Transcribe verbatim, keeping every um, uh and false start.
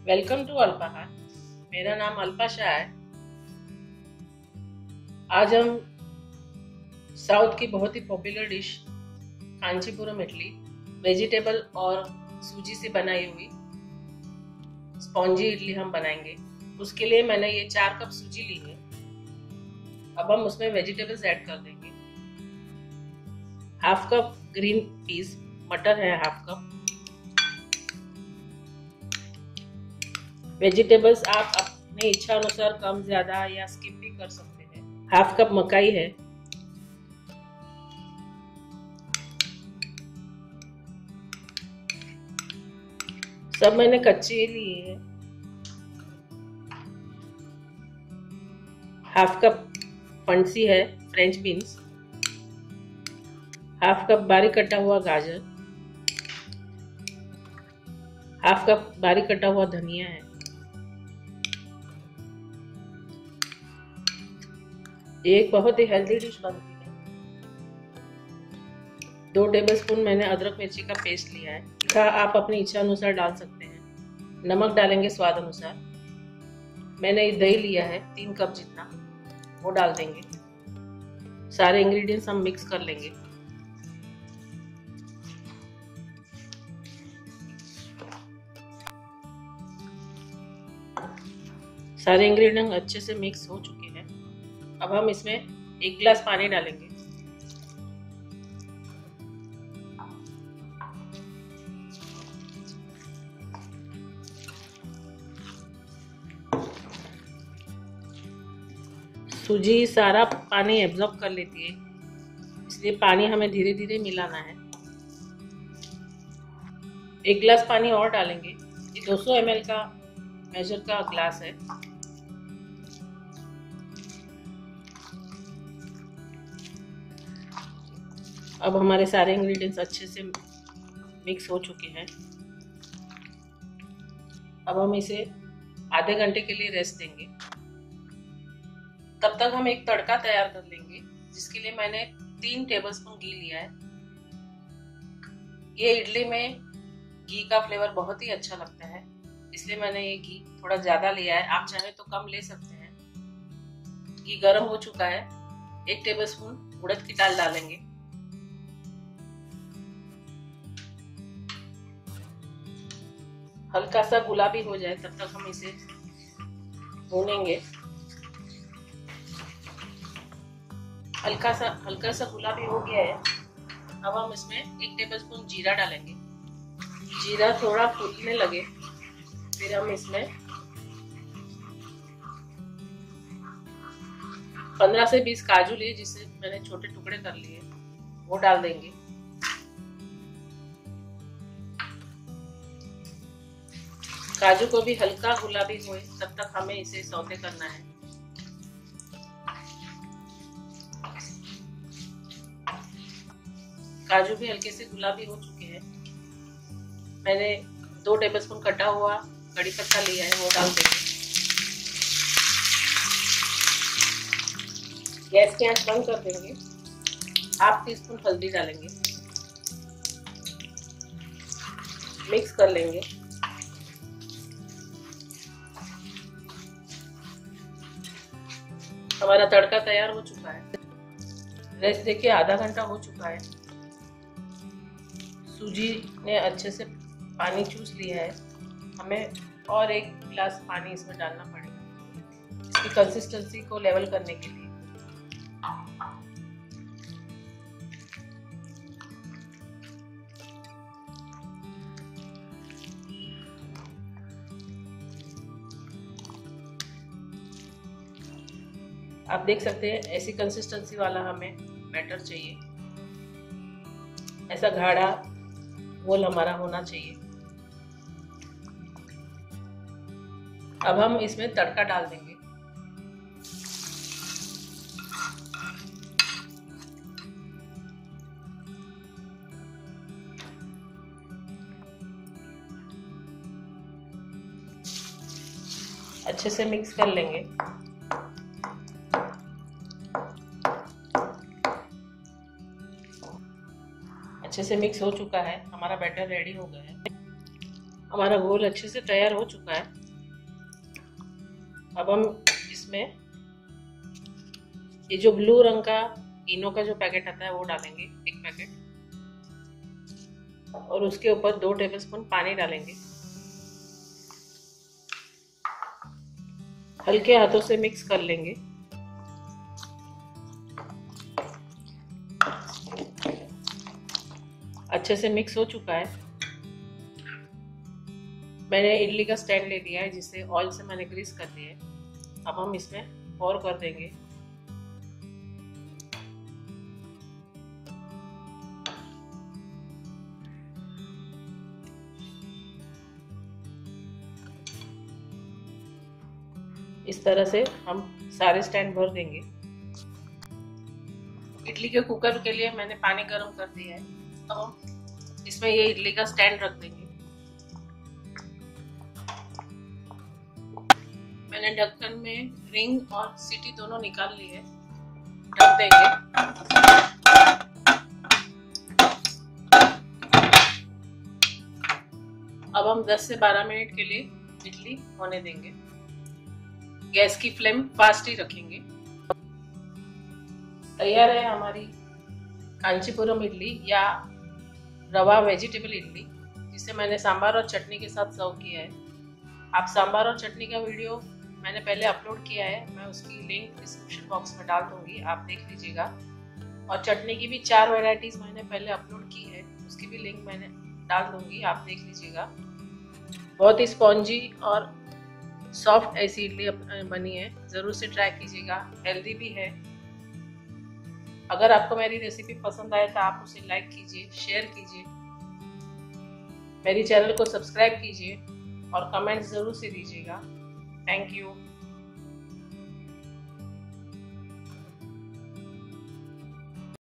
Welcome to अल्पाहार। मेरा नाम अल्पा शाह है। आज हम साउथ की बहुत ही popular dish Kanchipuram idli vegetable और सूजी से बनाई हुई स्पॉन्जी इडली हम बनाएंगे। उसके लिए मैंने ये चार कप सूजी ली है। अब हम उसमें वेजिटेबल्स ऐड कर देंगे। हाफ कप ग्रीन पीस मटर है, हाफ कप। वेजिटेबल्स आप अपनी इच्छा अनुसार कम ज्यादा या स्किप भी कर सकते हैं। हाफ कप मकाई है। सब मैंने कच्चे लिए है। हाफ कप फंसी है, फ्रेंच बीन्स। हाफ कप बारीक कटा हुआ गाजर। हाफ कप बारीक कटा हुआ धनिया है। ये एक बहुत ही हेल्दी डिश बनती है। दो टेबलस्पून मैंने अदरक मिर्ची का पेस्ट लिया है। तीखा आप अपनी इच्छा अनुसार डाल सकते हैं। नमक डालेंगे स्वाद अनुसार। मैंने दही लिया है तीन कप जितना, वो डाल देंगे। सारे इंग्रेडिएंट्स हम मिक्स कर लेंगे। सारे इंग्रेडिएंट अच्छे से मिक्स हो चुके हैं। अब हम इसमें एक गिलास पानी डालेंगे। सूजी सारा पानी एब्जॉर्ब कर लेती है, इसलिए पानी हमें धीरे धीरे मिलाना है। एक गिलास पानी और डालेंगे। ये दो सौ एम एल का मेजर का ग्लास है। अब हमारे सारे इंग्रेडिएंट्स अच्छे से मिक्स हो चुके हैं। अब हम इसे आधे घंटे के लिए रेस्ट देंगे। तब तक हम एक तड़का तैयार कर लेंगे, जिसके लिए मैंने तीन टेबलस्पून घी लिया है। ये इडली में घी का फ्लेवर बहुत ही अच्छा लगता है, इसलिए मैंने ये घी थोड़ा ज्यादा लिया है। आप चाहे तो कम ले सकते हैं। घी गर्म हो चुका है। एक टेबलस्पून उड़द की दाल डालेंगे। हल्का सा गुलाबी हो जाए तब तक हम इसे भूनेंगे। हल्का सा हल्का सा गुलाबी हो गया है। अब हम इसमें एक टेबलस्पून जीरा डालेंगे। जीरा थोड़ा फूलने लगे फिर हम इसमें पंद्रह से बीस काजू लिए, जिसे मैंने छोटे टुकड़े कर लिए, वो डाल देंगे। काजू को भी हल्का गुलाबी होए तब तक हमें इसे सौते करना है। काजू भी हल्के से गुलाबी हो चुके हैं। मैंने दो टेबलस्पून कटा हुआ कड़ी पत्ता लिया है, वो डाल देंगे। गैस की आंच बंद कर देंगे। हाफ टी स्पून हल्दी डालेंगे। मिक्स कर लेंगे। हमारा तड़का तैयार हो चुका है। रेस्ट देखिए आधा घंटा हो चुका है। सूजी ने अच्छे से पानी चूस लिया है। हमें और एक गिलास पानी इसमें डालना पड़ेगा, इसकी कंसिस्टेंसी को लेवल करने के लिए। आप देख सकते हैं ऐसी कंसिस्टेंसी वाला हमें बैटर चाहिए। ऐसा गाढ़ा घोल हमारा होना चाहिए। अब हम इसमें तड़का डाल देंगे। अच्छे से मिक्स कर लेंगे। अच्छे से मिक्स हो चुका है। हमारा बैटर रेडी हो गया है। हमारा घोल अच्छे से तैयार हो चुका है। अब हम इसमें ये जो ब्लू रंग का इनो का जो पैकेट आता है वो डालेंगे, एक पैकेट, और उसके ऊपर दो टेबलस्पून पानी डालेंगे। हल्के हाथों से मिक्स कर लेंगे। अच्छे से मिक्स हो चुका है। मैंने इडली का स्टैंड ले लिया है जिसे ऑयल से मैंने ग्रीस कर दिया है। अब हम इसमें पोर कर देंगे। इस तरह से हम सारे स्टैंड भर देंगे। इडली के कुकर के लिए मैंने पानी गर्म कर दिया है। अब हम इसमें ये इडली का स्टैंड रख देंगे। मैंने ढक्कन में रिंग और सीटी दोनों निकाल ली है। ढक देंगे। अब हम दस से बारह मिनट के लिए इडली होने देंगे। गैस की फ्लेम फास्ट ही रखेंगे। तैयार है हमारी कांचीपुरम इडली या रवा वेजिटेबल इडली, जिसे मैंने सांभर और चटनी के साथ सर्व किया है। आप सांभर और चटनी का वीडियो मैंने पहले अपलोड किया है, मैं उसकी लिंक डिस्क्रिप्शन बॉक्स में डाल दूंगी, आप देख लीजिएगा। और चटनी की भी चार वैरायटीज मैंने पहले अपलोड की है, उसकी भी लिंक मैंने डाल दूंगी, आप देख लीजिएगा। बहुत ही स्पॉन्जी और सॉफ्ट ऐसी इडली बनी है, ज़रूर से ट्राई कीजिएगा। हेल्दी भी है। अगर आपको मेरी रेसिपी पसंद आए तो आप उसे लाइक कीजिए, शेयर कीजिए, मेरी चैनल को सब्सक्राइब कीजिए और कमेंट्स ज़रूर से दीजिएगा। Thank you.